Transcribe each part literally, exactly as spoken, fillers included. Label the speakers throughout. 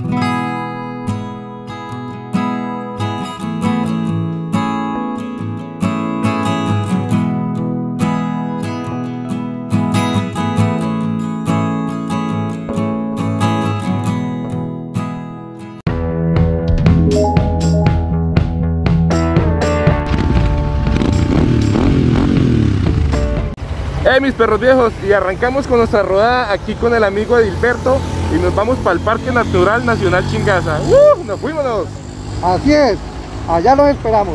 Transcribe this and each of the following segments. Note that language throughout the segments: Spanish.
Speaker 1: Hey mis perros viejos, y arrancamos con nuestra rodada aquí con el amigo Edilberto y nos vamos para el Parque Natural Nacional Chingaza. ¡Uh! ¡Nos fuimos!
Speaker 2: Así es, allá los esperamos.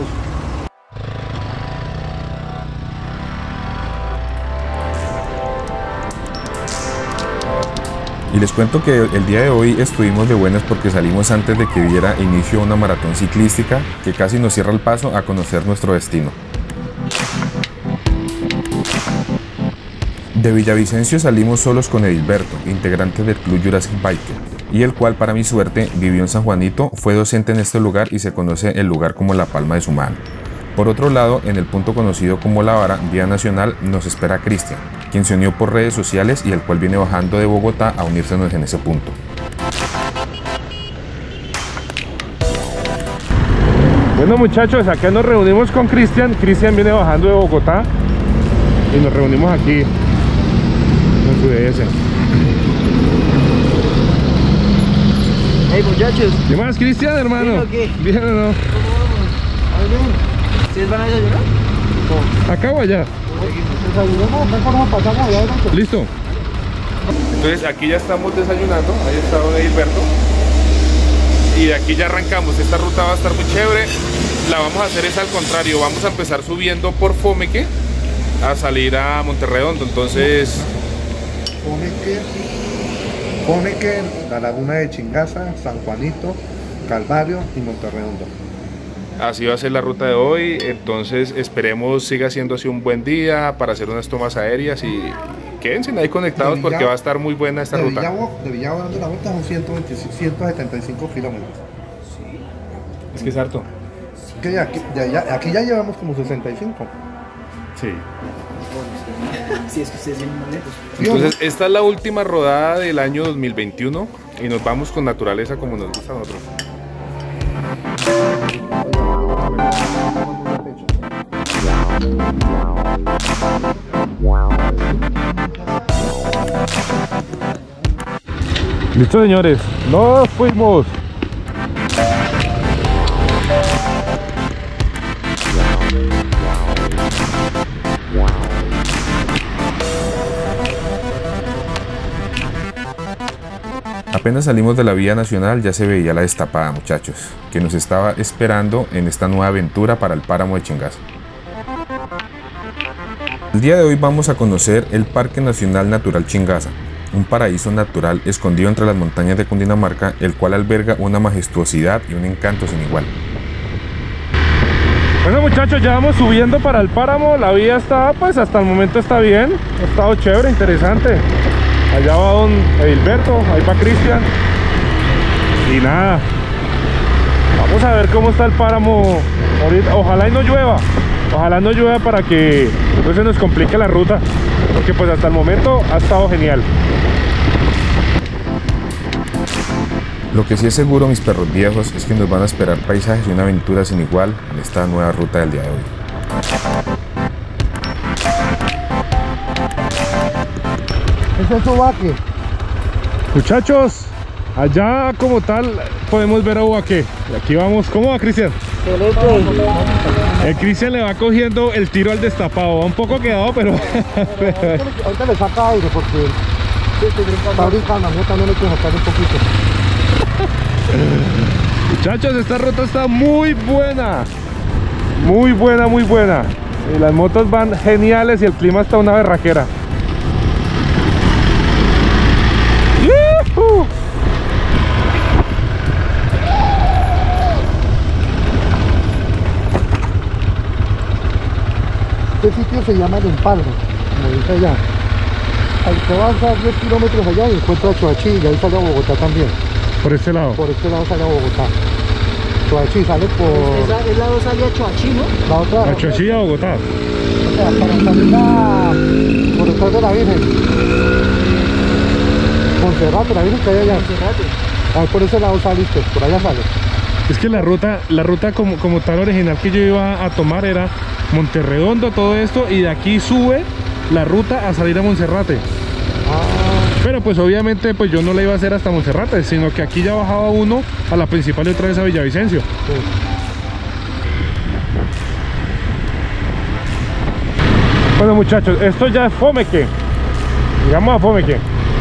Speaker 3: Y les cuento que el día de hoy estuvimos de buenas porque salimos antes de que diera inicio a una maratón ciclística que casi nos cierra el paso a conocer nuestro destino. De Villavicencio salimos solos con Edilberto, integrante del Club Jurassic Biker, y el cual para mi suerte vivió en San Juanito, fue docente en este lugar y se conoce el lugar como la palma de su mano. Por otro lado, en el punto conocido como La Vara, vía nacional, nos espera Cristian, quien se unió por redes sociales y el cual viene bajando de Bogotá a unírsenos en ese punto.
Speaker 1: Bueno muchachos, acá nos reunimos con Cristian. Cristian viene bajando de Bogotá y nos reunimos aquí con su D S.
Speaker 4: Hey muchachos.
Speaker 1: ¿Qué más, Cristian, hermano?
Speaker 4: ¿Bien o qué?
Speaker 1: ¿Bien o no?
Speaker 4: ¿Cómo vamos? ¿Ustedes van a desayunar?
Speaker 2: No.
Speaker 1: ¿Acá o allá?
Speaker 2: Desayunamos, mejor nos pasamos allá adelante.
Speaker 1: ¿Listo? Entonces aquí ya estamos desayunando. Ahí está don Edilberto. Y de aquí ya arrancamos. Esta ruta va a estar muy chévere. La vamos a hacer es al contrario. Vamos a empezar subiendo por Fomeque a salir a Monterredondo. Entonces
Speaker 2: Fomeque, Fomeque, la laguna de Chingaza, San Juanito, Calvario y Monterredondo.
Speaker 1: así va a ser la ruta de hoy. Entonces esperemos siga siendo así un buen día para hacer unas tomas aéreas y quédense ahí conectados
Speaker 2: De Villa,
Speaker 1: porque va a estar muy buena esta
Speaker 2: de
Speaker 1: ruta.
Speaker 2: Villavo, de Villavo dando la vuelta son ciento veinticinco, ciento setenta y cinco kilómetros.
Speaker 1: Es que es harto.
Speaker 2: Que ya, aquí, ya, ya, aquí ya llevamos como sesenta y cinco.
Speaker 1: Sí.
Speaker 4: Si es que ustedes vienen más lejos.
Speaker 1: Entonces esta es la última rodada del año dos mil veintiuno y nos vamos con naturaleza como nos gusta a nosotros. Listo señores, nos fuimos.
Speaker 3: Apenas salimos de la vía nacional ya se veía la destapada, muchachos, que nos estaba esperando en esta nueva aventura para el páramo de Chingaza. El día de hoy vamos a conocer el Parque Nacional Natural Chingaza, un paraíso natural escondido entre las montañas de Cundinamarca, el cual alberga una majestuosidad y un encanto sin igual.
Speaker 1: Bueno muchachos, ya vamos subiendo para el páramo. La vía está, pues hasta el momento está bien. Ha estado chévere, interesante. Allá va don Edilberto, ahí va Cristian. Y nada, vamos a ver cómo está el páramo ahorita. Ojalá y no llueva. Ojalá no llueva para que no se nos complique la ruta. Porque pues hasta el momento ha estado genial.
Speaker 3: Lo que sí es seguro, mis perros viejos, es que nos van a esperar paisajes y una aventura sin igual en esta nueva ruta del día de hoy.
Speaker 2: Ese es su vaque.
Speaker 1: Muchachos, allá como tal podemos ver a Ubaque. Y aquí vamos, ¿cómo va Cristian? El Cristian le va cogiendo el tiro al destapado, va un poco quedado, pero...
Speaker 2: Ahorita le saca aire porque está brincando, a mí también hay que sacar un poquito.
Speaker 1: Muchachos, esta ruta está muy buena. Muy buena, muy buena. Y las motos van geniales y el clima está una berraquera. ¡Yuhu!
Speaker 2: Este sitio se llama El Empalme, como dice allá. Al que avanza diez kilómetros allá y encuentra Choachí y ahí sale a Bogotá también.
Speaker 1: Por este lado.
Speaker 2: Por este lado sale a Bogotá. Choachí sale por...
Speaker 4: Esa, el lado sale a Choachí, ¿no?
Speaker 2: La otra...
Speaker 1: A Choachí, a Bogotá.
Speaker 2: O sea, para salir a... por detrás de la Virgen. Monserrate, la Virgen que hay allá.
Speaker 4: Monserrate.
Speaker 2: Ah, por ese lado saliste, por allá sale.
Speaker 1: Es que la ruta, la ruta como, como tal original que yo iba a tomar era Monterredondo, todo esto, y de aquí sube la ruta a salir a Monserrate.
Speaker 2: Ah,
Speaker 1: Pero pues obviamente pues yo no la iba a hacer hasta Monserrate, sino que aquí ya bajaba uno a la principal y otra vez a Villavicencio.
Speaker 2: sí.
Speaker 1: Bueno muchachos, esto ya es Fomeque. Llegamos a Fomeque.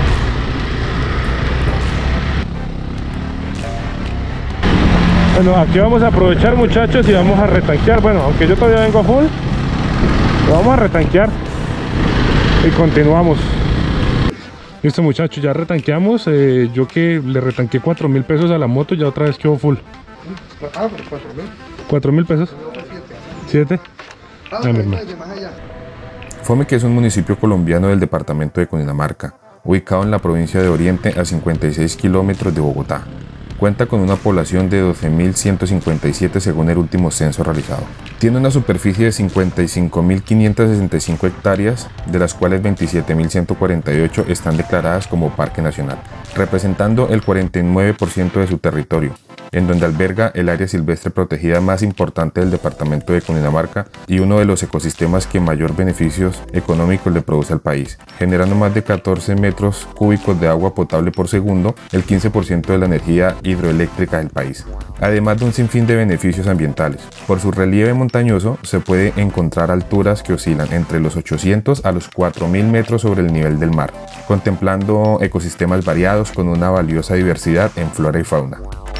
Speaker 1: Bueno, aquí vamos a aprovechar muchachos y vamos a retanquear. Bueno, aunque yo todavía vengo a full, lo vamos a retanquear y continuamos. Listo muchachos, ya retanqueamos. eh, Yo que le retanqué cuatro mil pesos a la moto, ya otra vez quedó full.
Speaker 2: Ah, pero cuatro mil.
Speaker 1: ¿Cuatro mil pesos? ¿Siete?
Speaker 2: Ah,
Speaker 1: Ah, mi hermano.
Speaker 2: de más allá.
Speaker 3: Fomeque es un municipio colombiano del departamento de Cundinamarca, ubicado en la provincia de Oriente a cincuenta y seis kilómetros de Bogotá. Cuenta con una población de doce mil ciento cincuenta y siete según el último censo realizado. Tiene una superficie de cincuenta y cinco mil quinientas sesenta y cinco hectáreas, de las cuales veintisiete mil ciento cuarenta y ocho están declaradas como parque nacional, representando el cuarenta y nueve por ciento de su territorio, en donde alberga el área silvestre protegida más importante del departamento de Cundinamarca y uno de los ecosistemas que mayor beneficios económicos le produce al país, generando más de catorce metros cúbicos de agua potable por segundo, el quince por ciento de la energía hidroeléctrica del país, además de un sinfín de beneficios ambientales. Por su relieve montañoso se puede encontrar alturas que oscilan entre los ochocientos a los cuatro mil metros sobre el nivel del mar, contemplando ecosistemas variados con una valiosa diversidad en flora y fauna.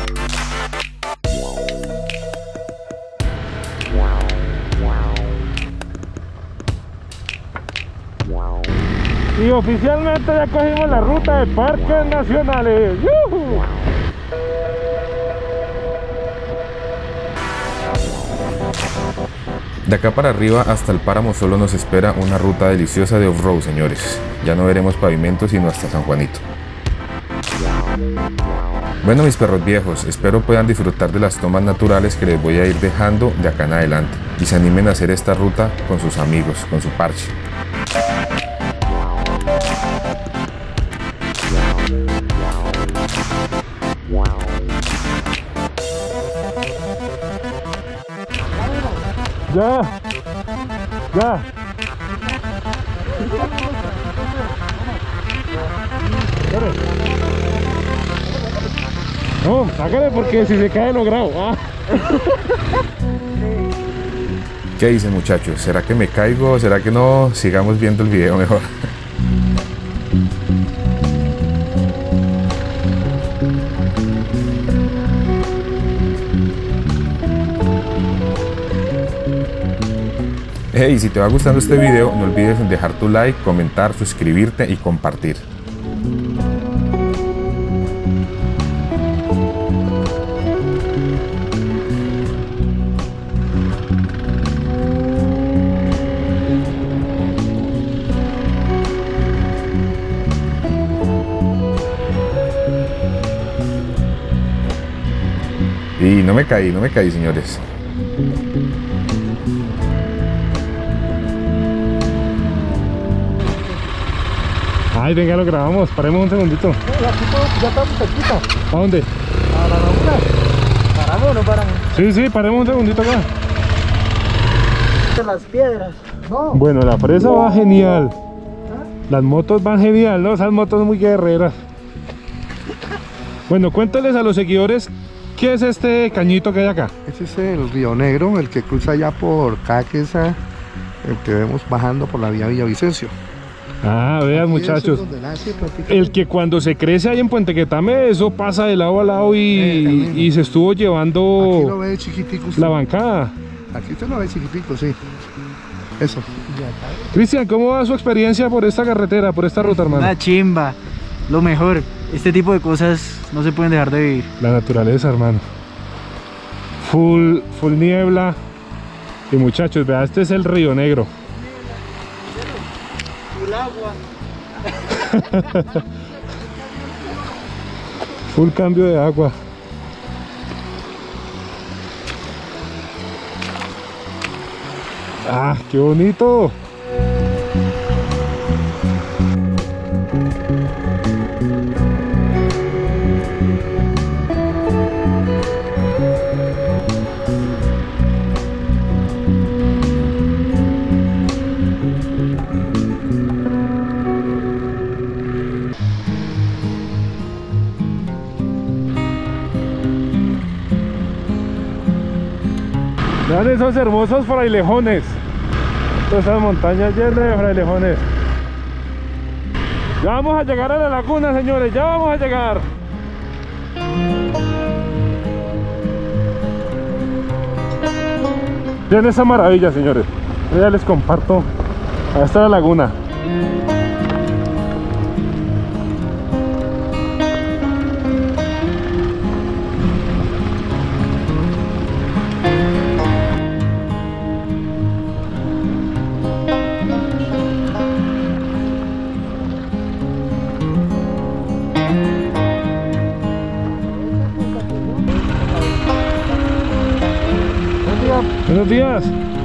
Speaker 1: Y oficialmente ya cogimos la ruta de parques nacionales. ¡Yuhu!
Speaker 3: De acá para arriba hasta el páramo solo nos espera una ruta deliciosa de off-road, señores. Ya no veremos pavimentos sino hasta San Juanito. Bueno mis perros viejos, espero puedan disfrutar de las tomas naturales que les voy a ir dejando de acá en adelante y se animen a hacer esta ruta con sus amigos, con su parche.
Speaker 1: Ya, ya. No, sácale porque si se cae no grabo. Ah.
Speaker 3: ¿Qué dicen muchachos? ¿Será que me caigo? ¿Será que no? Sigamos viendo el video mejor. Hey, si te va gustando este video, no olvides en dejar tu like, comentar, suscribirte y compartir. Y no me caí, no me caí, señores.
Speaker 1: Ay, venga, lo grabamos. Paremos un segundito.
Speaker 2: Eh, aquí todo, ya estamos cerquita.
Speaker 1: ¿A dónde?
Speaker 2: A la laguna.
Speaker 4: ¿Paramos o no paramos?
Speaker 1: Sí, sí, paremos un segundito acá.
Speaker 4: De las piedras.
Speaker 2: No,
Speaker 1: Bueno, la presa va genial. Las motos van genial, ¿no? Esas motos muy guerreras. Bueno, cuéntales a los seguidores qué es este cañito que hay acá.
Speaker 2: ese es el Río Negro, el que cruza allá por Caquesa, el que vemos bajando por la vía Villavicencio.
Speaker 1: Ah, vean
Speaker 2: Y eso es
Speaker 1: muchachos.
Speaker 2: donde nace prácticamente.
Speaker 1: El que cuando se crece ahí en Puente Quetame, eso pasa de lado a lado y,
Speaker 2: Eh, el mismo.
Speaker 1: y se estuvo
Speaker 2: Aquí lo
Speaker 1: llevando
Speaker 2: ve chiquitico usted.
Speaker 1: la bancada.
Speaker 2: Aquí usted lo ve chiquitico, sí. Eso.
Speaker 1: Cristian, ¿cómo va su experiencia por esta carretera, por esta ruta, hermano?
Speaker 4: Una chimba. Lo mejor. Este tipo de cosas no se pueden dejar de vivir.
Speaker 1: La naturaleza, hermano. Full, full niebla. Y muchachos, vea, este es el Río Negro.
Speaker 4: El agua.
Speaker 1: Full cambio de agua. ¡Ah, qué bonito! Vean esos hermosos frailejones. Todas esas montañas llenas de frailejones. Ya vamos a llegar a la laguna, señores. Ya vamos a llegar. Vean esa maravilla, señores. Yo ya les comparto. Ahí está la laguna. Buenos días.